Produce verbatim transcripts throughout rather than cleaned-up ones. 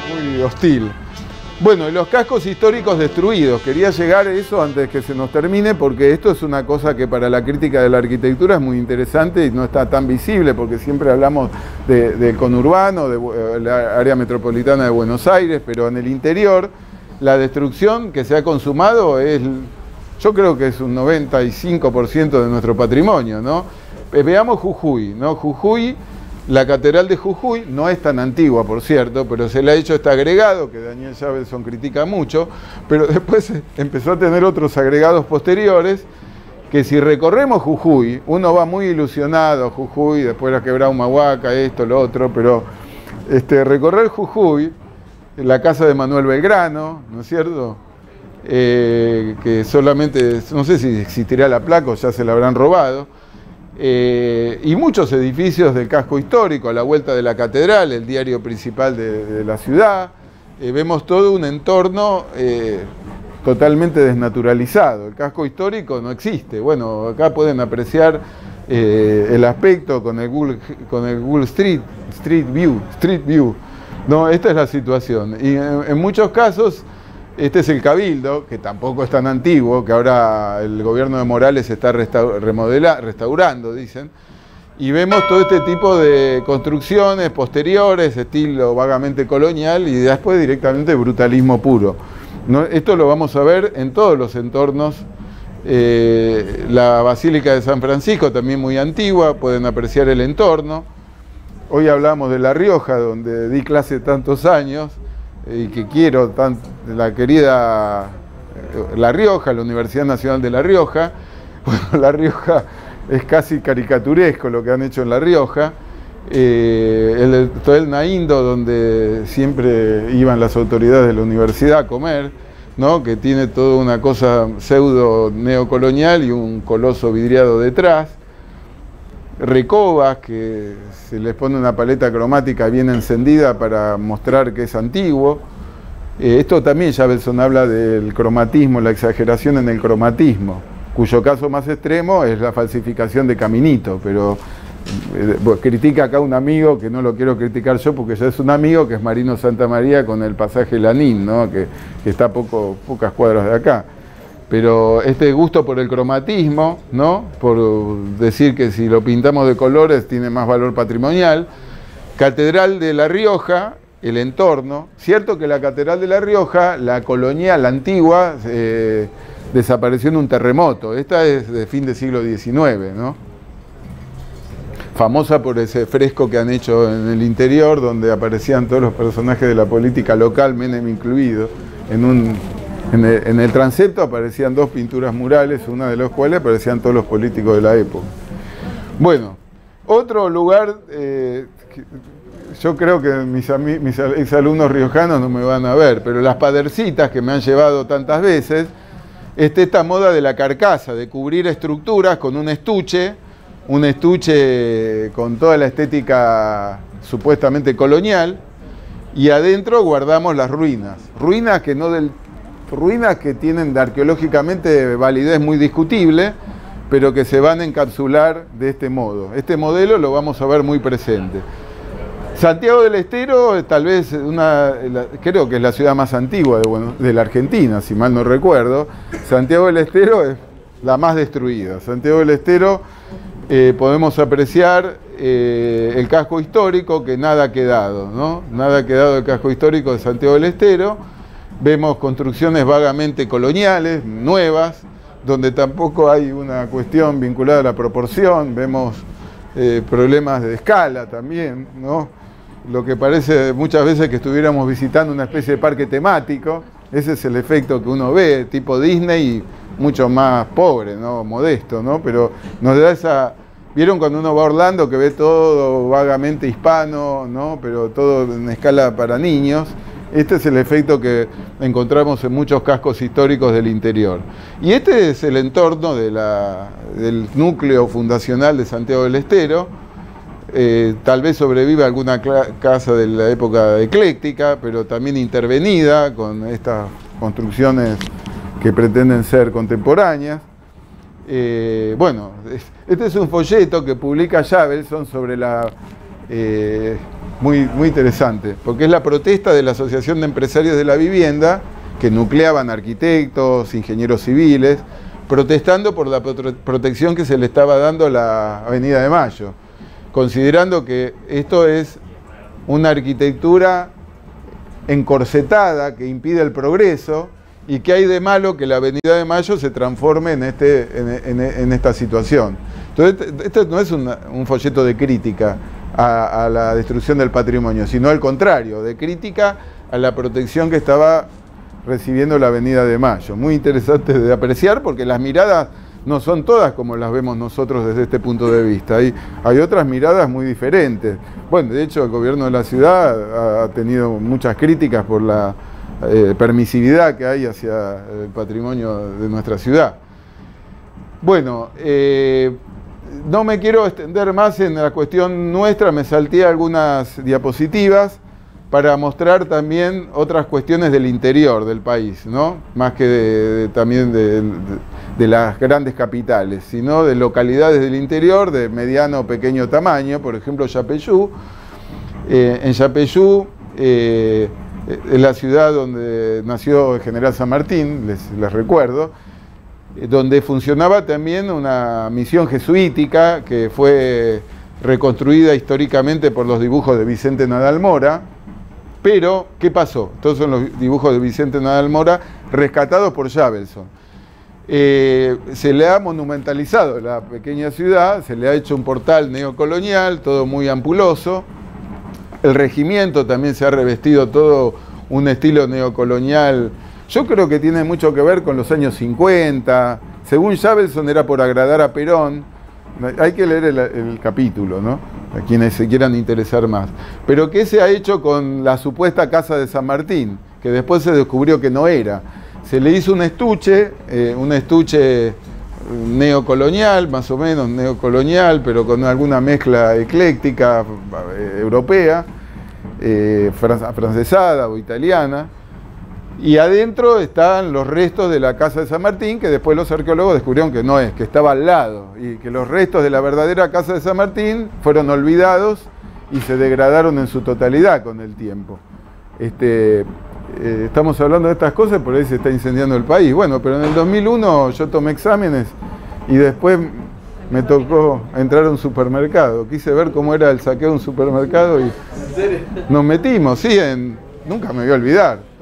muy hostil. Bueno, y los cascos históricos destruidos. Quería llegar a eso antes que se nos termine, porque esto es una cosa que para la crítica de la arquitectura es muy interesante y no está tan visible, porque siempre hablamos de, del conurbano, de la área metropolitana de Buenos Aires, pero en el interior la destrucción que se ha consumado es, yo creo que es un noventa y cinco por ciento de nuestro patrimonio, ¿no? Veamos Jujuy, ¿no? Jujuy, la catedral de Jujuy no es tan antigua, por cierto, pero se le ha hecho este agregado que Daniel Javelson critica mucho, pero después empezó a tener otros agregados posteriores que si recorremos Jujuy, uno va muy ilusionado a Jujuy, después la quebrada Humahuaca, esto, lo otro, pero este, recorrer Jujuy, la casa de Manuel Belgrano, ¿no es cierto? Eh, que solamente, no sé si existirá la placa o ya se la habrán robado. Eh, y muchos edificios del casco histórico, a la vuelta de la catedral, el diario principal de, de la ciudad. Eh, vemos todo un entorno eh, totalmente desnaturalizado. El casco histórico no existe. Bueno, acá pueden apreciar eh, el aspecto con el Google, con el Google Street, Street View, Street View. No, esta es la situación. Y en, en muchos casos, este es el Cabildo, que tampoco es tan antiguo, que ahora el gobierno de Morales está remodela, restaurando, dicen, y vemos todo este tipo de construcciones posteriores, estilo vagamente colonial, y después directamente brutalismo puro. ¿No? Esto lo vamos a ver en todos los entornos. Eh, la Basílica de San Francisco, también muy antigua, pueden apreciar el entorno. Hoy hablamos de La Rioja, donde di clase tantos años, y que quiero, tan, la querida La Rioja, la Universidad Nacional de La Rioja. Bueno, La Rioja es casi caricaturesco lo que han hecho en La Rioja. Eh, el Hotel Naindo, donde siempre iban las autoridades de la universidad a comer, ¿no? Que tiene toda una cosa pseudo neocolonial y un coloso vidriado detrás. Recobas, que se les pone una paleta cromática bien encendida para mostrar que es antiguo. Eh, esto también Javelson habla del cromatismo, la exageración en el cromatismo, cuyo caso más extremo es la falsificación de Caminito, pero eh, pues, critica acá un amigo, que no lo quiero criticar yo porque ya es un amigo, que es Marino Santamaría con el pasaje Lanín, ¿no? que, que está a poco, pocas cuadras de acá. Pero este gusto por el cromatismo, ¿no? Por decir que si lo pintamos de colores tiene más valor patrimonial. Catedral de La Rioja, el entorno. Cierto que la Catedral de La Rioja, la colonial, la antigua, eh, desapareció en un terremoto. Esta es de fin del siglo diecinueve, ¿no? Famosa por ese fresco que han hecho en el interior, donde aparecían todos los personajes de la política local, Menem incluido, en un... En el, en el transepto aparecían dos pinturas murales, una de las cuales aparecían todos los políticos de la época. Bueno, otro lugar, eh, que yo creo que mis, mis exalumnos riojanos no me van a ver, pero las Padercitas que me han llevado tantas veces, es esta moda de la carcasa, de cubrir estructuras con un estuche, un estuche con toda la estética supuestamente colonial, y adentro guardamos las ruinas, ruinas que no del ruinas que tienen arqueológicamente validez muy discutible, pero que se van a encapsular de este modo. Este modelo lo vamos a ver muy presente. Santiago del Estero, tal vez, una, creo que es la ciudad más antigua de, bueno, de la Argentina, si mal no recuerdo. Santiago del Estero es la más destruida. Santiago del Estero eh, podemos apreciar eh, el casco histórico, que nada ha quedado, ¿no? Nada ha quedado del casco histórico de Santiago del Estero. Vemos construcciones vagamente coloniales, nuevas, donde tampoco hay una cuestión vinculada a la proporción. Vemos eh, problemas de escala también, ¿no? Lo que parece muchas veces que estuviéramos visitando una especie de parque temático. Ese es el efecto que uno ve, tipo Disney, y mucho más pobre, ¿no? Modesto, ¿no? Pero nos da esa... ¿Vieron cuando uno va a Orlando que ve todo vagamente hispano, ¿no? Pero todo en escala para niños? Este es el efecto que encontramos en muchos cascos históricos del interior. Y este es el entorno de la, del núcleo fundacional de Santiago del Estero. Eh, tal vez sobreviva alguna casa de la época ecléctica, pero también intervenida con estas construcciones que pretenden ser contemporáneas. Eh, bueno, este es un folleto que publica Javelson sobre la eh, muy, muy interesante, porque es la protesta de la Asociación de Empresarios de la Vivienda, que nucleaban arquitectos, ingenieros civiles, protestando por la protección que se le estaba dando a la Avenida de Mayo, considerando que esto es una arquitectura encorsetada que impide el progreso y que hay de malo que la Avenida de Mayo se transforme en, este, en, en, en esta situación. Entonces, esto no es una, un folleto de crítica a, a la destrucción del patrimonio, sino al contrario, de crítica a la protección que estaba recibiendo la Avenida de Mayo. Muy interesante de apreciar porque las miradas no son todas como las vemos nosotros desde este punto de vista. Hay, hay otras miradas muy diferentes. Bueno, de hecho el gobierno de la ciudad ha tenido muchas críticas por la eh, permisividad que hay hacia el patrimonio de nuestra ciudad. Bueno, eh, no me quiero extender más en la cuestión nuestra, me salté algunas diapositivas para mostrar también otras cuestiones del interior del país, ¿no? Más que de, de, también de, de, de las grandes capitales, sino de localidades del interior de mediano o pequeño tamaño, por ejemplo Yapeyú. Eh, en Yapeyú eh, es la ciudad donde nació el general San Martín, les, les recuerdo, eh, donde funcionaba también una misión jesuítica que fue reconstruida históricamente por los dibujos de Vicente Nadal Mora. Pero, ¿qué pasó? Estos son los dibujos de Vicente Nadal Mora rescatados por Jabelson. Eh, se le ha monumentalizado la pequeña ciudad, se le ha hecho un portal neocolonial, todo muy ampuloso. El regimiento también se ha revestido todo un estilo neocolonial. Yo creo que tiene mucho que ver con los años cincuenta. Según Jabelson era por agradar a Perón. Hay que leer el, el capítulo, ¿no? A quienes se quieran interesar más. Pero ¿qué se ha hecho con la supuesta casa de San Martín? Que después se descubrió que no era. Se le hizo un estuche, eh, un estuche neocolonial, más o menos neocolonial, pero con alguna mezcla ecléctica eh, europea, eh, francesada o italiana. Y adentro están los restos de la casa de San Martín, que después los arqueólogos descubrieron que no es, que estaba al lado, y que los restos de la verdadera casa de San Martín fueron olvidados y se degradaron en su totalidad con el tiempo. Este, eh, estamos hablando de estas cosas, por ahí se está incendiando el país. Bueno, pero en el dos mil uno yo tomé exámenes y después me tocó entrar a un supermercado. Quise ver cómo era el saqueo de un supermercado y nos metimos, sí, en, nunca me voy a olvidar.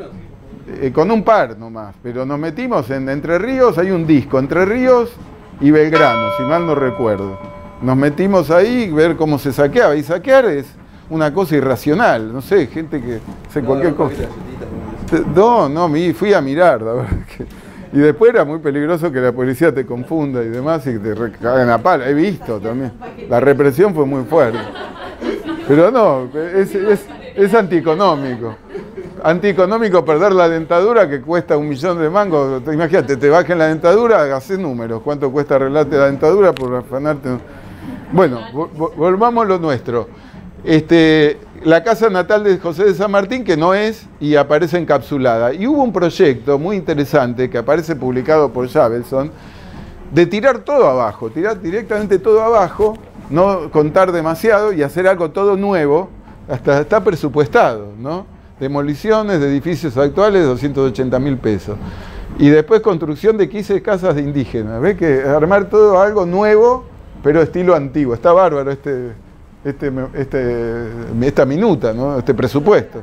Eh, con un par nomás, pero nos metimos en Entre Ríos, hay un disco, Entre Ríos y Belgrano, si mal no recuerdo. Nos metimos ahí, ver cómo se saqueaba, y saquear es una cosa irracional, no sé, gente que hace no, cualquier no, cosa. No, no, fui a mirar, la verdad que... Y después era muy peligroso que la policía te confunda y demás y que te cagan a pala, he visto también. La represión fue muy fuerte. Pero no, es, es, es antieconómico. Antieconómico perder la dentadura que cuesta un millón de mangos. Imagínate, te bajen la dentadura, haces números. ¿Cuánto cuesta arreglarte la dentadura por afanarte? Bueno, volvamos a lo nuestro. Este, la casa natal de José de San Martín, que no es, y aparece encapsulada. Y hubo un proyecto muy interesante que aparece publicado por Jabelson, de tirar todo abajo, tirar directamente todo abajo, no contar demasiado y hacer algo todo nuevo, hasta está presupuestado, ¿no? Demoliciones de edificios actuales, doscientos ochenta mil pesos. Y después construcción de quince casas de indígenas. ¿Ves? Que armar todo algo nuevo, pero estilo antiguo. Está bárbaro este, este, este, esta minuta, ¿no? Este presupuesto.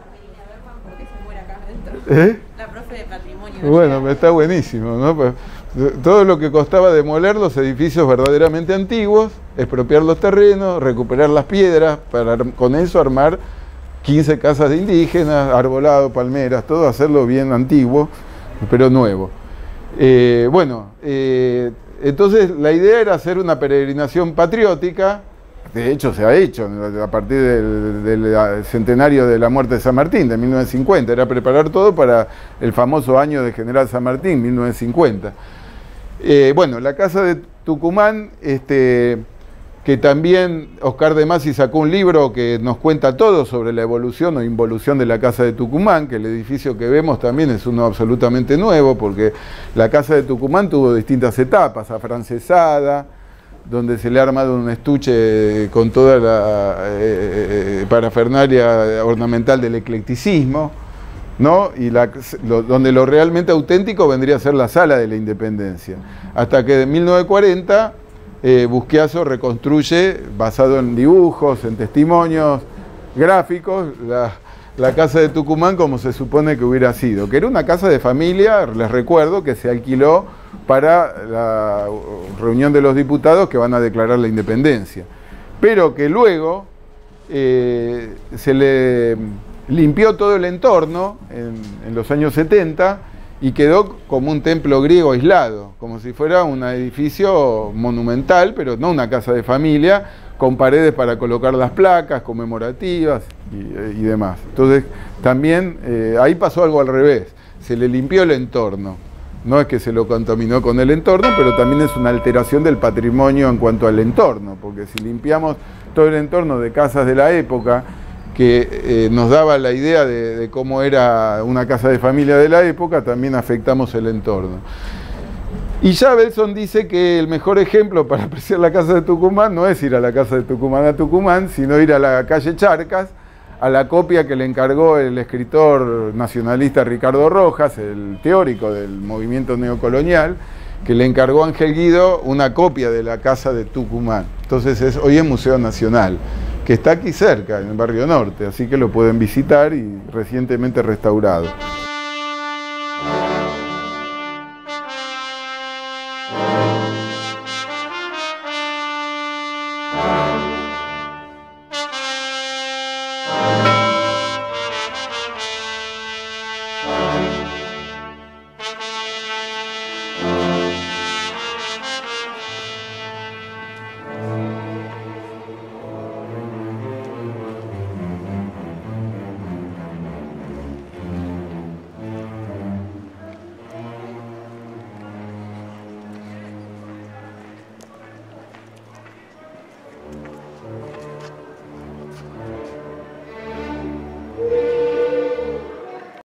¿Eh? La profe de patrimonio. Bueno, está buenísimo, ¿no? Pues, todo lo que costaba demoler los edificios verdaderamente antiguos, expropiar los terrenos, recuperar las piedras, para con eso armar quince casas de indígenas, arbolado, palmeras, todo hacerlo bien antiguo, pero nuevo. Eh, bueno, eh, entonces la idea era hacer una peregrinación patriótica, de hecho se ha hecho a partir del, del centenario de la muerte de San Martín, de mil novecientos cincuenta, era preparar todo para el famoso año de General San Martín, mil novecientos cincuenta. Eh, bueno, la casa de Tucumán, este, que también Oscar de Masi sacó un libro que nos cuenta todo sobre la evolución o involución de la casa de Tucumán, que el edificio que vemos también es uno absolutamente nuevo, porque la casa de Tucumán tuvo distintas etapas, afrancesada, donde se le ha armado un estuche con toda la eh, eh, parafernalia ornamental del eclecticismo, ¿no? Y la, lo, donde lo realmente auténtico vendría a ser la Sala de la Independencia. Hasta que en mil novecientos cuarenta eh, Busquiazo reconstruye, basado en dibujos, en testimonios gráficos, la, la Casa de Tucumán como se supone que hubiera sido, que era una casa de familia, les recuerdo, que se alquiló para la reunión de los diputados que van a declarar la independencia, pero que luego eh, se le limpió todo el entorno en, en los años setenta y quedó como un templo griego aislado, como si fuera un edificio monumental, pero no una casa de familia, con paredes para colocar las placas conmemorativas y, y demás. Entonces, también eh, ahí pasó algo al revés, se le limpió el entorno. No es que se lo contaminó con el entorno, pero también es una alteración del patrimonio en cuanto al entorno, porque si limpiamos todo el entorno de casas de la época, que eh, nos daba la idea de, de cómo era una casa de familia de la época, también afectamos el entorno. Y ya Belson dice que el mejor ejemplo para apreciar la Casa de Tucumán no es ir a la Casa de Tucumán a Tucumán, sino ir a la calle Charcas, a la copia que le encargó el escritor nacionalista Ricardo Rojas, el teórico del movimiento neocolonial, que le encargó a Ángel Guido una copia de la Casa de Tucumán. Entonces es, hoy es Museo Nacional, que está aquí cerca, en el Barrio Norte, así que lo pueden visitar y recientemente restaurado.